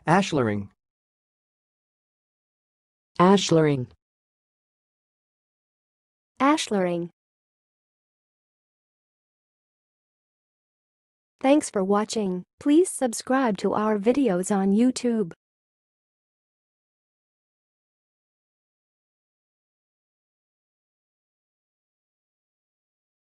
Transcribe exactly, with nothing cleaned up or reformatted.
Ashlering. Ashlering. Ashlering. Thanks for watching. Please subscribe to our videos on YouTube.